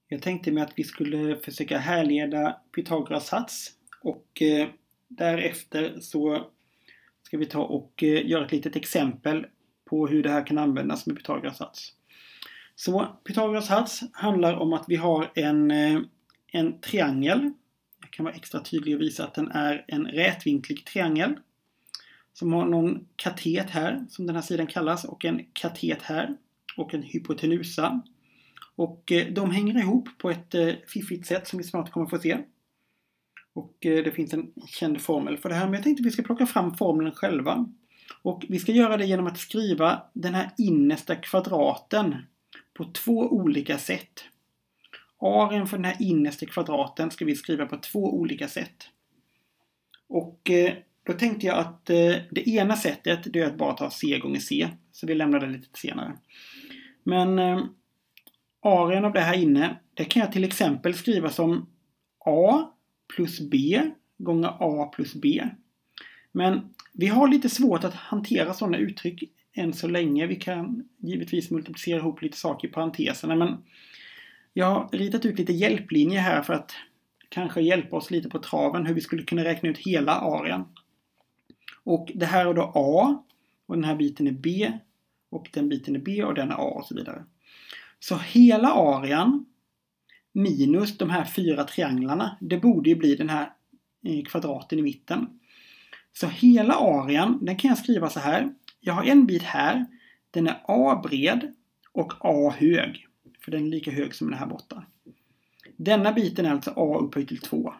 Jag tänkte mig att vi skulle försöka härleda Pythagoras sats och därefter så ska vi ta och göra ett litet exempel på hur det här kan användas med Pythagoras sats. Så Pythagoras sats handlar om att vi har en triangel. Jag kan vara extra tydlig och visa att den är en rätvinklig triangel. Som har någon katet här, som den här sidan kallas, och en katet här. Och en hypotenusa. Och de hänger ihop på ett fiffigt sätt som vi snart kommer få se. Och det finns en känd formel för det här. Men jag tänkte att vi ska plocka fram formeln själva. Och vi ska göra det genom att skriva den här innersta kvadraten på två olika sätt. Aren för den här innersta kvadraten ska vi skriva på två olika sätt. Och då tänkte jag att det ena sättet är att bara ta c gånger c. Så vi lämnar det lite senare. Men aren av det här inne, det kan jag till exempel skriva som a plus b gånger a plus b. Men vi har lite svårt att hantera sådana uttryck än så länge. Vi kan givetvis multiplicera ihop lite saker i parenteserna. Men jag har ritat ut lite hjälplinjer här för att kanske hjälpa oss lite på traven hur vi skulle kunna räkna ut hela aren. Och det här är då a och den här biten är b och den biten är b och den är a och så vidare. Så hela arean minus de här 4 trianglarna, det borde ju bli den här kvadraten i mitten. Så hela arean, den kan jag skriva så här. Jag har en bit här, den är a bred och a hög. För den är lika hög som den här borta. Denna biten är alltså a upphöjt till 2.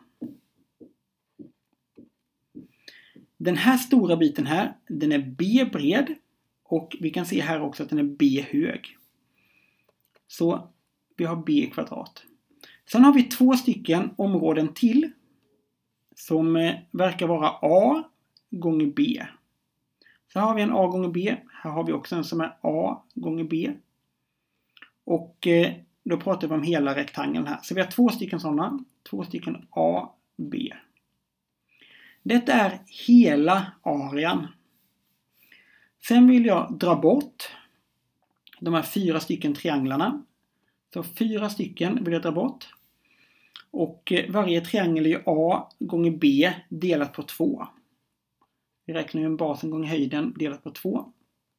Den här stora biten här, den är b bred och vi kan se här också att den är b hög. Så vi har b kvadrat. Sen har vi 2 stycken områden till som verkar vara a gånger b. Så har vi en a gånger b. Här har vi också en som är a gånger b. Och då pratar vi om hela rektangeln här. Så vi har 2 stycken sådana. 2 stycken a, b. Detta är hela arean. Sen vill jag dra bort de här 4 stycken trianglarna. Så 4 stycken vill jag dra bort. Och varje triangel är a gånger b delat på 2. Vi räknar ju en basen gånger höjden delat på 2.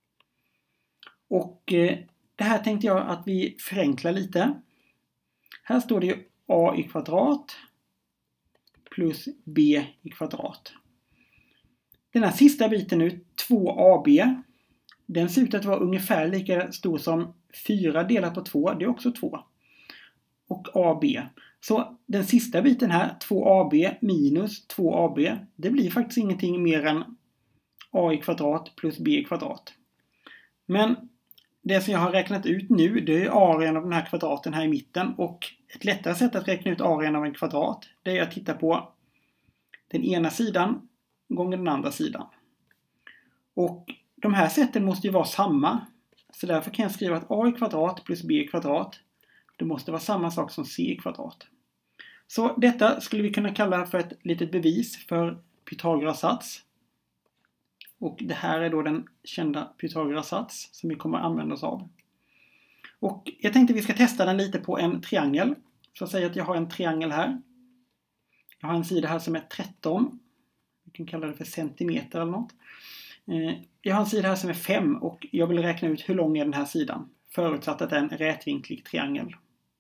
Och det här tänkte jag att vi förenklar lite. Här står det ju a i kvadrat plus b i kvadrat. Den här sista biten nu, 2ab, den ser ut att vara ungefär lika stor som 4 delat på 2, det är också 2. Och ab. Så den sista biten här, 2ab minus 2ab, det blir faktiskt ingenting mer än a i kvadrat plus b i kvadrat. Men det som jag har räknat ut nu, det är arean av den här kvadraten här i mitten. Och ett lättare sätt att räkna ut arean av en kvadrat, det är att titta på den ena sidan gånger den andra sidan. Och de här sätten måste ju vara samma. Så därför kan jag skriva att a i kvadrat plus b i kvadrat, det måste vara samma sak som c i kvadrat. Så detta skulle vi kunna kalla för ett litet bevis för Pythagoras sats. Och det här är då den kända Pythagoras sats som vi kommer att använda oss av. Och jag tänkte att vi ska testa den lite på en triangel. Så säg att jag har en triangel här. Jag har en sida här som är 13. Vi kan kalla det för centimeter eller något. Jag har en sida här som är 5 och jag vill räkna ut hur lång är den här sidan. Förutsatt att det är en rätvinklig triangel.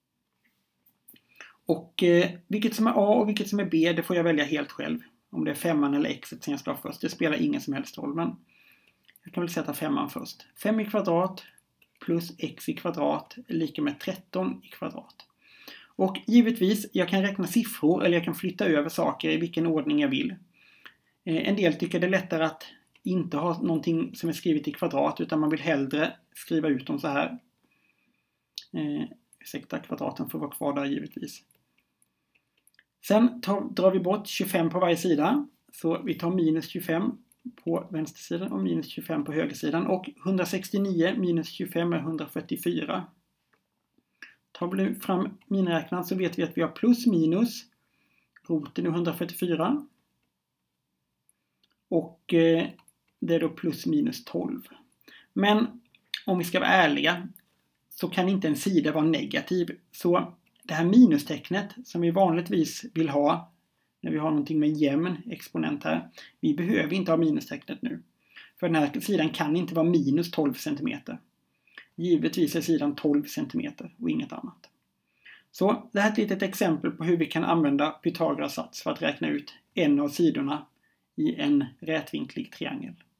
Och vilket som är a och vilket som är b, det får jag välja helt själv. Om det är 5 eller x som jag ska ha först. Det spelar ingen som helst roll. Men jag kan väl sätta 5 först. 5 i kvadrat plus x i kvadrat är lika med 13 i kvadrat. Och givetvis, jag kan räkna siffror eller jag kan flytta över saker i vilken ordning jag vill. En del tycker det är lättare att inte ha någonting som är skrivet i kvadrat utan man vill hellre skriva ut dem så här. Ursäkta, kvadraten får vara kvar där givetvis. Sen drar vi bort 25 på varje sida. Så vi tar minus 25 på vänstersidan och minus 25 på högersidan. Och 169 minus 25 är 144. Tar vi fram miniräknaren så vet vi att vi har plus minus. Roten är 144. Och det är då plus minus 12. Men om vi ska vara ärliga så kan inte en sida vara negativ. Så det här minustecknet som vi vanligtvis vill ha när vi har någonting med jämn exponent här. Vi behöver inte ha minustecknet nu. För den här sidan kan inte vara minus 12 cm. Givetvis är sidan 12 cm och inget annat. Så det här är ett litet exempel på hur vi kan använda Pythagoras sats för att räkna ut en av sidorna i en rätvinklig triangel.